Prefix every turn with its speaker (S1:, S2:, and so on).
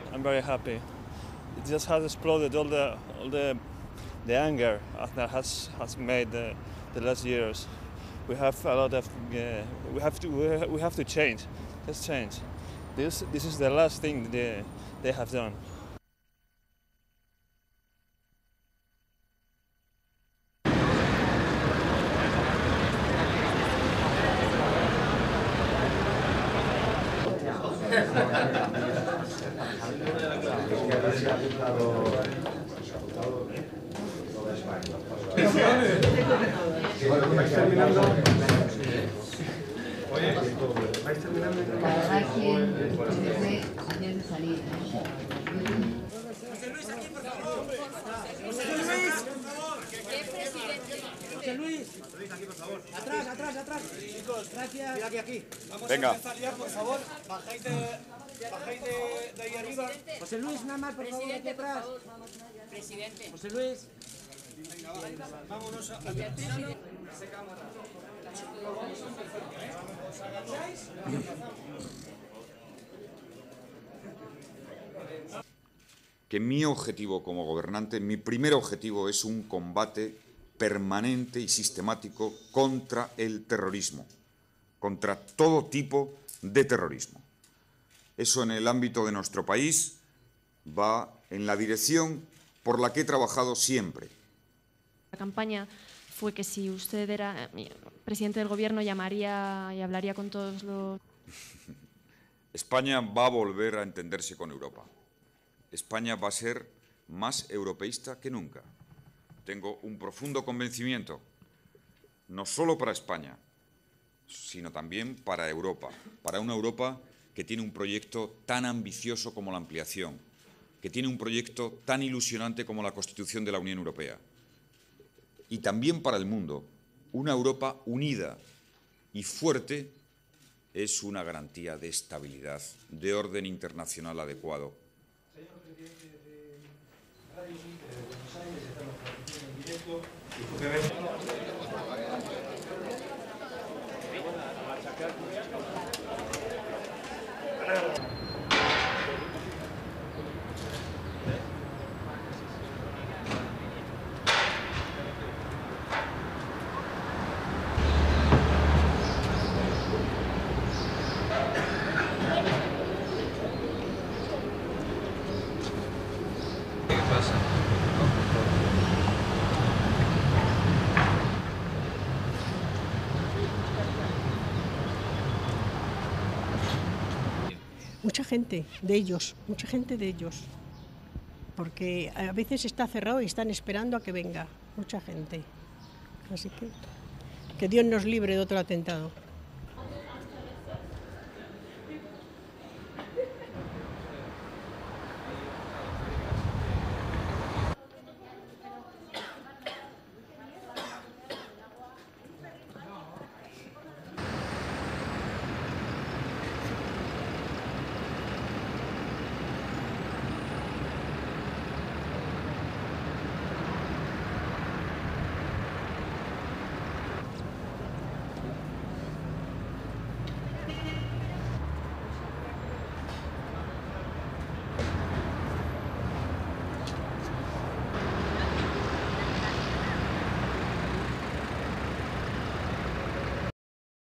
S1: I'm very happy. It just has exploded all the anger that has made the last years. We have a lot of we have to change. Let's change. This is the last thing they have done.
S2: Cada quien debe antes de salir.
S3: José Luis, aquí, por favor. José Luis. José Luis. Aquí, por favor. Atrás, atrás, atrás. Chicos, gracias. Mira aquí. Vamos a empezar ya, por favor. Bajáis de ahí arriba. José Luis, nada más, por favor, aquí atrás.
S4: Presidente.
S3: José Luis. Venga, vámonos a
S5: que mi objetivo como gobernante, mi primer objetivo es un combate permanente y sistemático contra el terrorismo, contra todo tipo de terrorismo. Eso en el ámbito de nuestro país va en la dirección por la que he trabajado siempre.
S6: La campaña fue que si usted era presidente del gobierno llamaría y hablaría con todos los...
S5: España va a volver a entenderse con Europa. España va a ser más europeísta que nunca. Tengo un profundo convencimiento, no solo para España, sino también para Europa, para una Europa que tiene un proyecto tan ambicioso como la ampliación, que tiene un proyecto tan ilusionante como la Constitución de la Unión Europea. Y también para el mundo, una Europa unida y fuerte es una garantía de estabilidad, de orden internacional adecuado.
S7: Señor presidente de Radio Inter de Buenos Aires, estamos transmitiendo en directo y porque
S8: mucha gente de ellos, porque a veces está cerrado y están esperando a que venga mucha gente. Así que Dios nos libre de otro atentado.